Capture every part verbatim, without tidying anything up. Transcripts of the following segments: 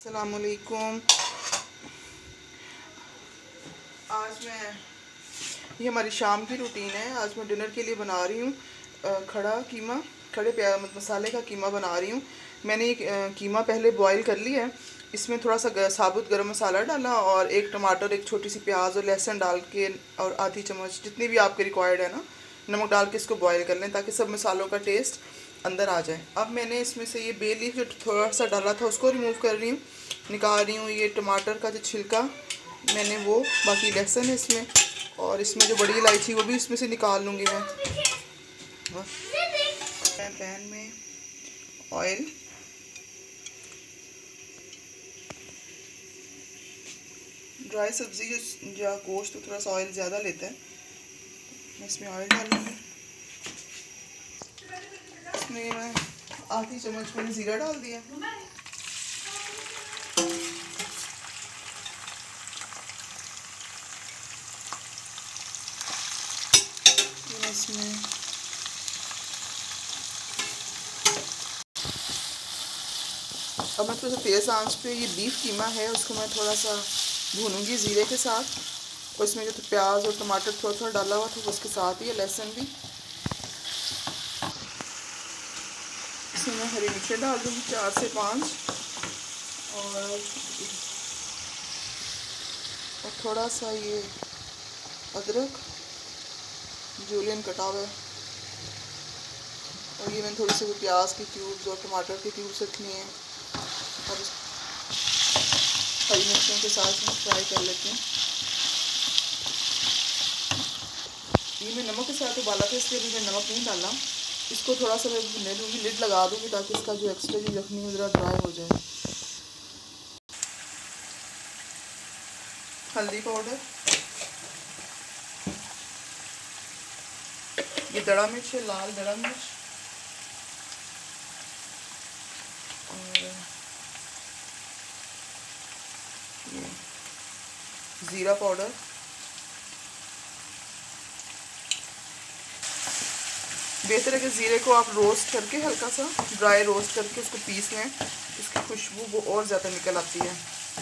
अस्सलामुअलैकुम। आज मैं ये हमारी शाम की रूटीन है। आज मैं डिनर के लिए बना रही हूँ खड़ा कीमा, खड़े प्याज मसाले का कीमा बना रही हूँ। मैंने ये कीमा पहले बॉईल कर लिया है। इसमें थोड़ा सा साबुत गरम मसाला डाला और एक टमाटर, एक छोटी सी प्याज और लहसुन डाल के और आधी चम्मच जितनी भी आपके रिक्वायर्ड है ना नमक डाल के इसको बॉईल कर लें ताकि सब मसालों का टेस्ट अंदर आ जाए। अब मैंने इसमें से ये बे लीफ जो थोड़ा सा डाला था उसको रिमूव कर रही हूँ, निकाल रही हूँ। ये टमाटर का जो छिलका मैंने वो, बाकी लहसुन है इसमें, और इसमें जो बड़ी इलायची वो भी इसमें से निकाल लूँगी मैं। पैन में ऑयल, ड्राई सब्ज़ी जो जो गोश्त तो थोड़ा सा ऑयल ज़्यादा लेता है, मैं इसमें ऑयल डालूँगी। इसमें मैं आधी चम्मच मैंने ज़ीरा डाल दिया। इसमें अब मैं थोड़ा सा तेज़ आंच पे ये बीफ कीमा है उसको मैं थोड़ा सा भूनूंगी ज़ीरे के साथ। और इसमें जो तो प्याज और टमाटर थोड़ा थोड़ा डाला हुआ था उसके साथ ही लहसुन भी। इसमें मैं हरी मिर्चें डाल दूँगी चार से पाँच, और और थोड़ा सा ये अदरक जूलियन कटा हुआ है, और ये मैंने थोड़ी सी प्याज के क्यूब्स और टमाटर के क्यूब्स रखनी है और हरी मिर्चों के साथ में फ्राई कर लेते हैं। ये मैं नमक के साथ उबाला था इसलिए भी मैं नमक नहीं डाला। इसको थोड़ा सा मैं भुनने दूँगी, लिड लगा दूँगी ताकि इसका जो एक्स्ट्रा जो यखनी है ज़रा ड्राई हो जाए। हल्दी पाउडर, ये दड़ा मिर्च है, लाल दड़ा मिर्च, और ये ज़ीरा पाउडर, बेहतर है कि ज़ीरे को आप रोस्ट करके हल्का सा ड्राई रोस्ट करके उसको पीस लें, इसकी खुशबू वो और ज़्यादा निकल आती है।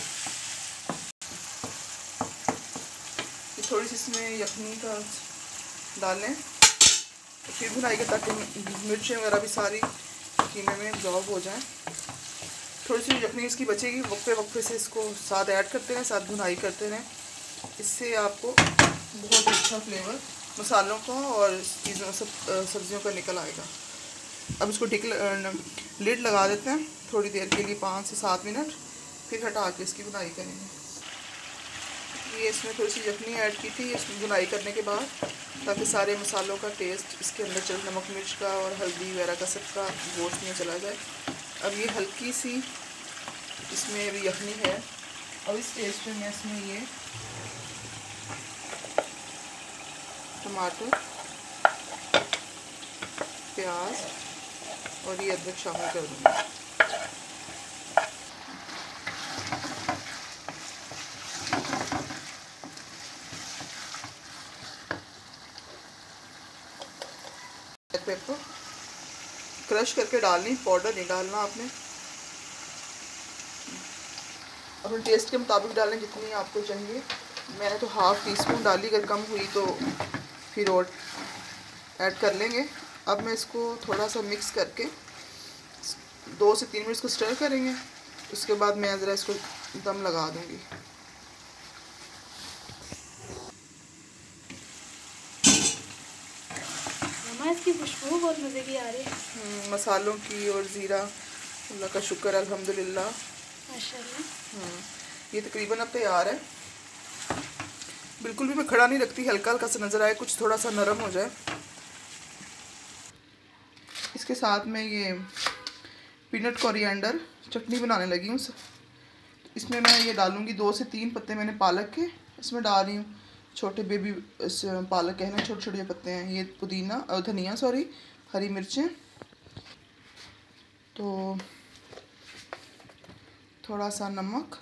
ये थोड़ी सी इसमें यखनी का डालें तो फिर भुनाइए ताकि मिर्चें वगैरह भी सारी कीमे में एब्जॉर्ब हो जाएं। थोड़ी सी यखनी इसकी बचेगी, वक्फे वक्फे से इसको साथ ऐड करते रहें, साथ भुनाई करते रहें। इससे आपको बहुत अच्छा फ्लेवर मसालों का और चीज़ों सब सब्जियों का निकल आएगा। अब इसको ढक लिड लगा देते हैं थोड़ी देर के लिए, पाँच से सात मिनट, फिर हटा के इसकी बुनाई करेंगे। ये इसमें थोड़ी सी यखनी ऐड की थी इसमें बुनाई करने के बाद ताकि सारे मसालों का टेस्ट इसके अंदर चले, नमक मिर्च का और हल्दी वगैरह का सबका गोश्त में चला जाए। अब ये हल्की सी इसमें भी यखनी है। अब इस स्टेज पे मैं इसमें ये टमाटर, प्याज और ये अदरक शामिल कर दूँगी। पेपर क्रश करके डालनी, पाउडर नहीं डालना आपने, अपने टेस्ट के मुताबिक डालें जितनी आपको चाहिए। मैंने तो हाफ़ टी स्पून डाली, अगर कम हुई तो फिर और ऐड कर लेंगे। अब मैं इसको थोड़ा सा मिक्स करके दो से तीन मिनट इसको स्टर करेंगे, उसके बाद मैं ज़रा इसको दम लगा दूँगी। इसकी खुशबू बहुत मज़े की आ रही है, मसालों की और ज़ीरा, अल्लाह का शुक्र अल्हम्दुलिल्लाह माशाल्लाह। हाँ, ये तकरीबन अब तैयार है। बिल्कुल भी मैं खड़ा नहीं रखती, हल्का हल्का सा नज़र आए, कुछ थोड़ा सा नरम हो जाए। इसके साथ में ये पीनट कोरिएंडर चटनी बनाने लगी हूँ। इसमें मैं ये डालूँगी दो से तीन पत्ते मैंने पालक के इसमें डाल रही हूँ, छोटे बेबी पालक है ना, छोटे छोटे पत्ते हैं। ये पुदीना और धनिया सॉरी हरी मिर्चें, तो थोड़ा सा नमक,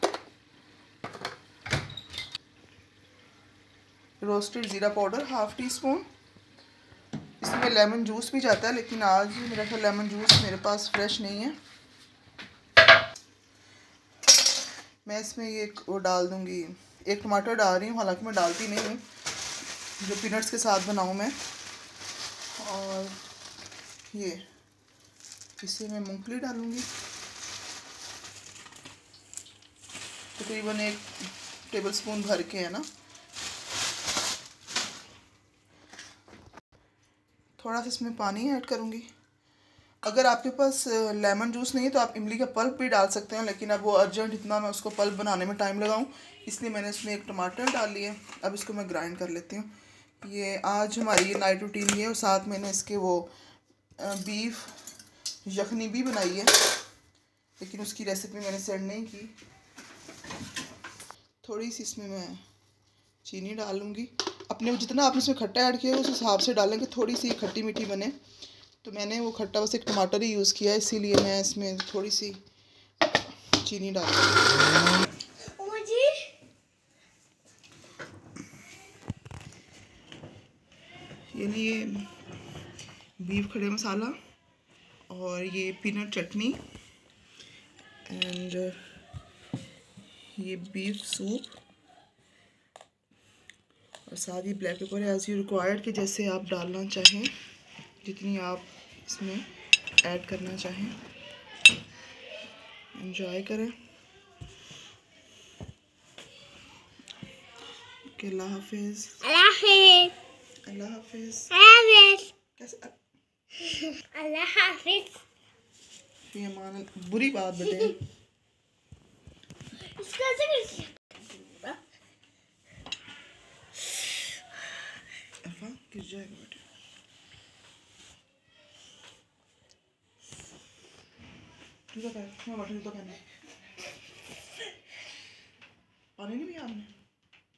रोस्टेड ज़ीरा पाउडर हाफ़ टी स्पून। इसमें लेमन जूस भी जाता है, लेकिन आज मेरा ख्याल लेमन जूस मेरे पास फ्रेश नहीं है। मैं इसमें ये एक वो डाल दूँगी, एक टमाटर डाल रही हूँ, हालांकि मैं डालती नहीं हूँ, जो पीनट्स के साथ बनाऊँ मैं। और ये इसे मैं मूंगफली डालूँगी, तकरीबन एक टेबलस्पून भर के, है ना। थोड़ा सा इसमें पानी ऐड करूँगी। अगर आपके पास लेमन जूस नहीं है तो आप इमली का पल्प भी डाल सकते हैं, लेकिन अब वो अर्जेंट इतना मैं उसको पल्प बनाने में टाइम लगाऊं, इसलिए मैंने इसमें एक टमाटर डाल लिया। अब इसको मैं ग्राइंड कर लेती हूँ। ये आज हमारी नाइट रूटीन ये, और साथ मैंने इसके वो बीफ यखनी भी बनाई है, लेकिन उसकी रेसिपी मैंने सेंड नहीं की। थोड़ी सी इसमें मैं चीनी डालूँगी, अपने जितना आपने इसमें खट्टा ऐड किया है उस हिसाब से डालेंगे, थोड़ी सी खट्टी मीठी बने। तो मैंने वो खट्टा बस एक टमाटर ही यूज़ किया है, इसीलिए मैं इसमें थोड़ी सी चीनी डाल। ये नहीं, ये बीफ खड़े मसाला और ये पीनट चटनी एंड ये बीफ सूप, और साथ ही black pepper as you required, कि जैसे आप डालना चाहें, जितनी आप इसमें ऐड करना चाहें। एंजॉय करें। अल्लाह हाफिज़। अल्लाह हाफिज़। कैसे अल्लाह हाफिज़। ये मान बुरी बात बेटे। इसका ऐसे अफा गिर जाएगा बेटे। जूता पहन, मैं बटन जूता पहना। पानी नहीं पिया आपने?